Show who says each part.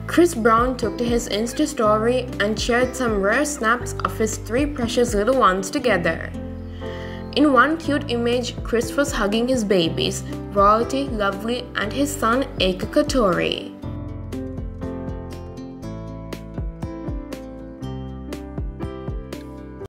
Speaker 1: Chris Brown took to his Insta story and shared some rare snaps of his three precious little ones together. In one cute image, Chris was hugging his babies, Royalty, Lovely, and his son Aeko Catori.